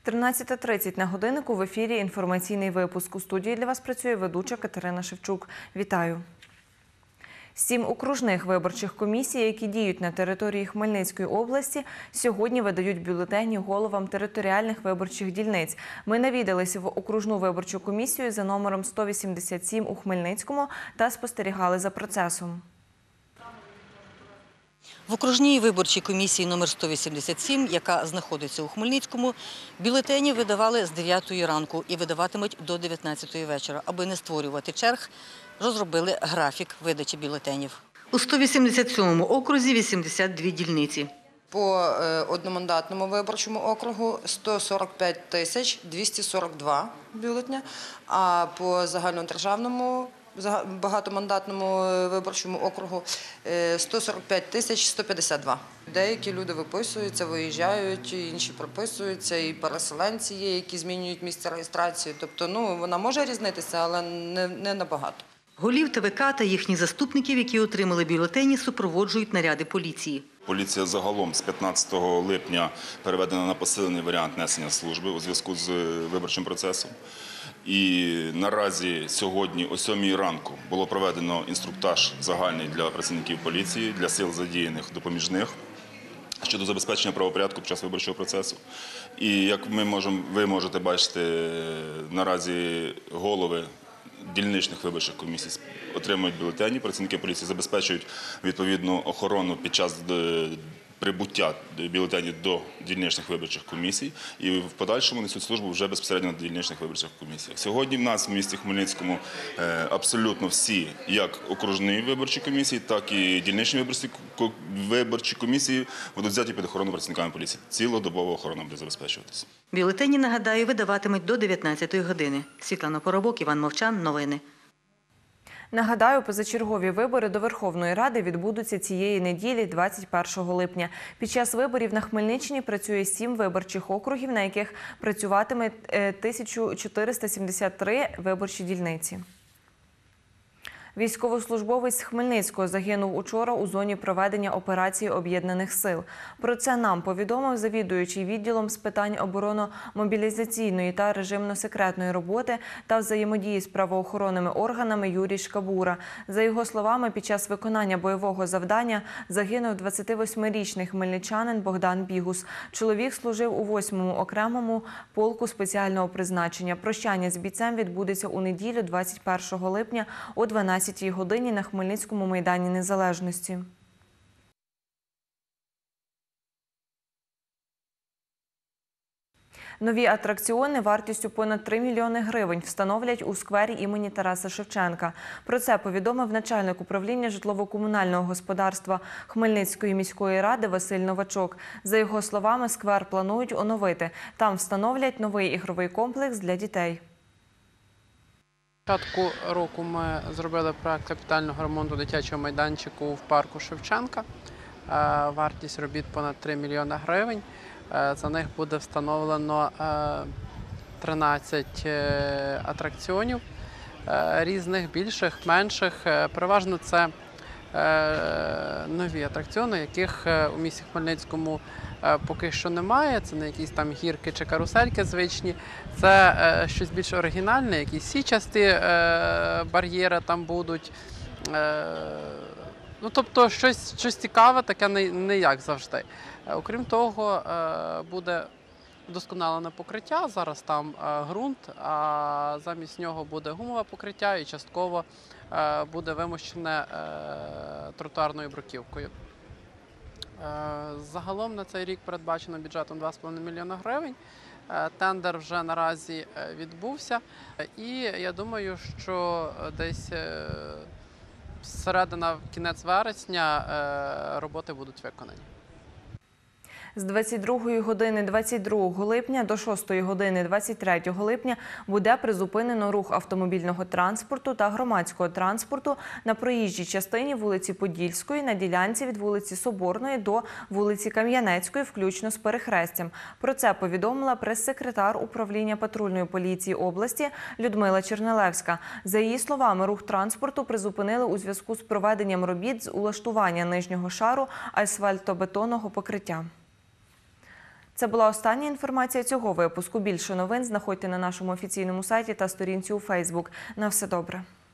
13:30 на годиннику в ефірі інформаційний випуск. У студії для вас працює ведуча Катерина Шевчук. Вітаю! 7 окружних виборчих комісій, які діють на території Хмельницької області, сьогодні видають бюлетені головам територіальних виборчих дільниць. Ми навідалися в окружну виборчу комісію за номером 187 у Хмельницькому та спостерігали за процесом. В окружній виборчій комісії номер 187, яка знаходиться у Хмельницькому, бюлетені видавали з 9 ранку і видаватимуть до 19 вечора. Аби не створювати черг, розробили графік видачі бюлетенів. У 187-му окрузі 82 дільниці. По одномандатному виборчому округу 145 тисяч 242 бюлетня, а по загальнодержавному багатомандатному виборчому округу 145 тисяч 152. Деякі люди виписуються, виїжджають, інші прописуються, і переселенці є, які змінюють місце реєстрації. Тобто, вона може різнитися, але не набагато. Голів ТВК та їхніх заступників, які отримали бюлетені, супроводжують наряди поліції. Поліція загалом з 15 липня переведена на посилений варіант несення служби у зв'язку з виборчим процесом. І наразі сьогодні о 7 ранку було проведено інструктаж загальний для працівників поліції, для сил задіяних допоміжних щодо забезпечення правопорядку під час виборчого процесу. І як ви можете бачити, наразі голови дільничних виборчих комісій отримують бюлетені, працівники поліції забезпечують відповідну охорону під час прибуття бюлетенів до дільничних виборчих комісій і в подальшому несуть службу вже безпосередньо на дільничних виборчих комісіях. Сьогодні в нас в місті Хмельницькому абсолютно всі, як окружні виборчі комісії, так і дільничні виборчі комісії будуть взяті під охорону працівниками поліції. Цілодобова охорона буде забезпечуватися. Бюлетені, нагадаю, видаватимуть до 19 години. Світлана Поробок, Іван Мовчан. Новини. Нагадаю, позачергові вибори до Верховної Ради відбудуться цієї неділі, 21 липня. Під час виборів на Хмельниччині працює 7 виборчих округів, на яких працюватиме 1473 виборчі дільниці. Військовослужбовець з Хмельницького загинув учора у зоні проведення операції Об'єднаних сил. Про це нам повідомив завідуючий відділом з питань оборонно-мобілізаційної та режимно-секретної роботи та взаємодії з правоохоронними органами Юрій Шкабура. За його словами, під час виконання бойового завдання загинув 28-річний хмельничанин Богдан Бігус. Чоловік служив у 8-му окремому полку спеціального призначення. Прощання з бійцем відбудеться у неділю, 21 липня о 12 годині на Хмельницькому майдані Незалежності. Нові атракціони вартістю понад 3 мільйони гривень встановлять у сквері імені Тараса Шевченка. Про це повідомив начальник управління житлово-комунального господарства Хмельницької міської ради Василь Новачок. За його словами, сквер планують оновити. Там встановлять новий ігровий комплекс для дітей. На початку року ми зробили проект капітального ремонту дитячого майданчику в парку Шевченка. Вартість робіт понад 3 мільйони гривень. За них буде встановлено 13 атракціонів різних, більших, менших. Переважно це нові атракціони, яких у місті Хмельницькому поки що немає. Це не якісь там гірки чи карусельки звичні. Це щось більш оригінальне, якісь січасті бар'єри там будуть. Тобто щось цікаве, таке не як завжди. Окрім того, буде вдосконалене покриття. Зараз там ґрунт, а замість нього буде гумове покриття і частково буде вимощене тротуарною бруківкою. Загалом на цей рік передбачено бюджетом 2,5 мільйона гривень. Тендер вже наразі відбувся. І я думаю, що десь середина, кінець вересня роботи будуть виконані. З 22 години 22 липня до 6 години 23 липня буде призупинено рух автомобільного транспорту та громадського транспорту на проїжджій частині вулиці Подільської на ділянці від вулиці Соборної до вулиці Кам'янецької, включно з перехрестям. Про це повідомила прес-секретар управління патрульної поліції області Людмила Чернелевська. За її словами, рух транспорту призупинили у зв'язку з проведенням робіт з улаштування нижнього шару асфальтобетонного покриття. Це була остання інформація цього випуску. Більше новин знаходьте на нашому офіційному сайті та сторінці у Фейсбук. На все добре.